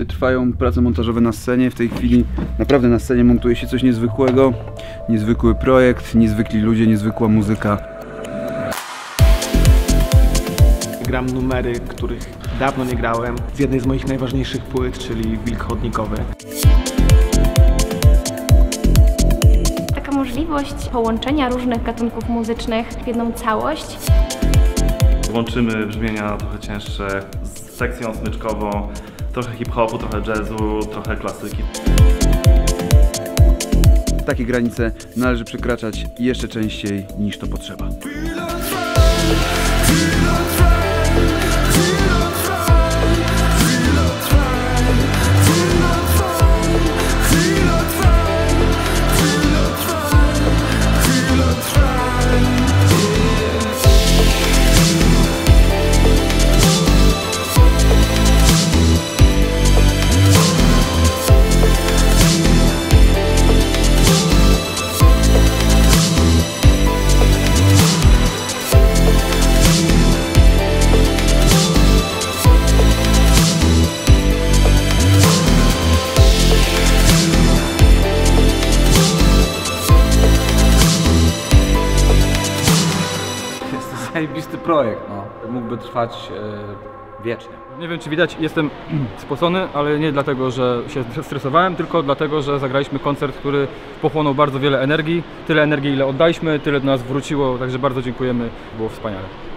Trwają prace montażowe na scenie. W tej chwili naprawdę na scenie montuje się coś niezwykłego. Niezwykły projekt, niezwykli ludzie, niezwykła muzyka. Gram numery, których dawno nie grałem, z jednej z moich najważniejszych płyt, czyli Wilk Chodnikowy. Taka możliwość połączenia różnych gatunków muzycznych w jedną całość. Łączymy brzmienia trochę cięższe z sekcją smyczkową, trochę hip-hopu, trochę jazzu, trochę klasyki. Takie granice należy przekraczać jeszcze częściej niż to potrzeba. Zajebisty projekt, no. Mógłby trwać wiecznie. Nie wiem, czy widać, jestem spocony, ale nie dlatego, że się stresowałem, tylko dlatego, że zagraliśmy koncert, który pochłonął bardzo wiele energii. Tyle energii, ile oddaliśmy, tyle do nas wróciło, także bardzo dziękujemy, było wspaniale.